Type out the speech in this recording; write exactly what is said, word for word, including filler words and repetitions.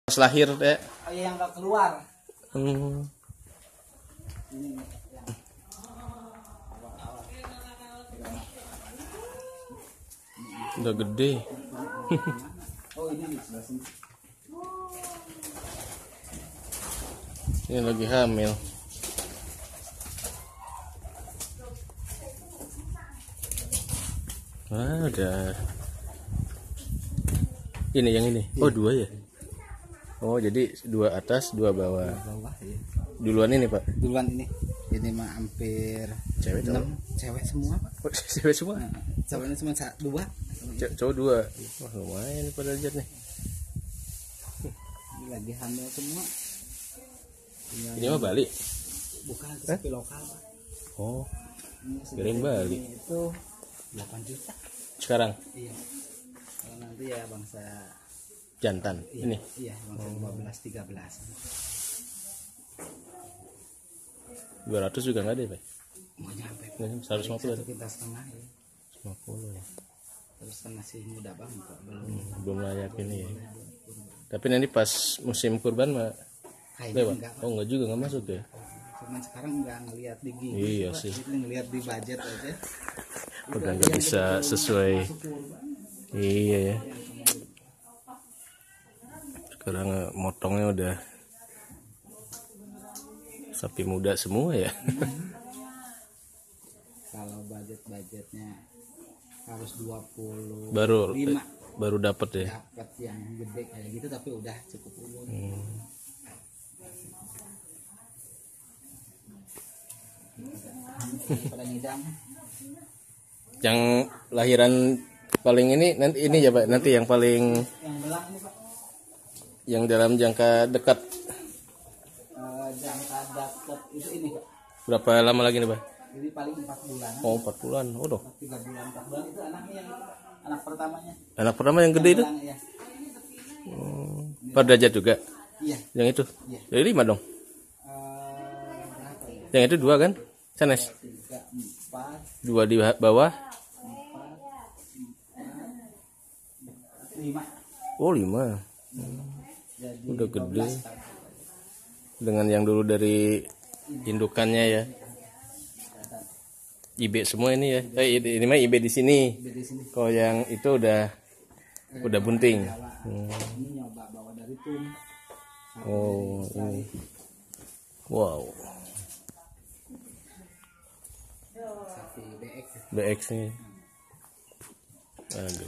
Pas lahir deh. Oh, yang nggak keluar. Hmm. Ini yang Udah gede. oh ini di sebelah sini. Ini lagi hamil. Wah, udah. Ini yang ini. Oh, dua ya. Oh, jadi dua atas, dua bawah. Bawah ya. Duluan ini, Pak. Duluan ini. Ini mah hampir Cewek enam cewek semua, Pak. Oh, cewek semua. Nah, cowoknya cuma dua. C- cowok dua. Wah, lumayan nih pada lihat nih. Ini lagi hamil semua. Tinggal Ini mah Bali. bukan sapi lokal, Pak. Oh, Ini kirain Bali. itu delapan juta. Sekarang Iya. Kalau nanti ya bangsa jantan. iya, Ini. Iya, bangsa dua belas tiga belas. dua ratus juga enggak ada, Pak. Mau nyampe. seratus lima puluh ada. Satu kita setengah ya. seratus lima puluh ya. Terus kan masih muda banget, Pak. Belum. Hmm, belum layak ini ya. Tapi nanti pas musim kurban mah Kayaknya lewat. enggak, Pak. Oh, enggak juga enggak masuk ya. Cuman sekarang nggak ngelihat di gigi. Iya Pak. sih. Ini ngelihat di budget aja. Udah nggak bisa sesuai. Iya ya. Sekarang eh, motongnya udah sapi muda semua ya. Kalau budget-budgetnya harus dua puluh Baru lima baru dapat ya. dapat yang gede kayak gitu, tapi udah cukup umur. Hmm. Pada ngidam. Yang lahiran paling ini nanti ini ya Pak, nanti yang paling Yang belang ini, Pak. yang dalam jangka dekat Eh, jangka dapat itu ini, Pak. berapa lama lagi nih Pak? Jadi paling empat bulan. Oh, empat bulan. Oh, dong. tiga bulan, empat bulan itu anaknya yang itu, Pak. Anak pertamanya. Anak pertama yang gede itu? Belang, iya. Hmm. Pak derajat juga. Iya. Yang itu? Iya. Jadi lima dong. Eh, berapa ya? Yang itu dua kan? Sanes. Tiga, empat, Dua di bawah. lima. Oh, lima. Jadi Udah gede. dua belas tahun. Dengan yang dulu dari indukannya ya. I B semua ini ya. Eh, ini mah I B di sini. Dari sini. Kalau yang itu udah udah bunting. Hmm. Ini nyoba bawa dari Tum. Oh, ini. Wow. Sapi B X. B X nih. Aduh.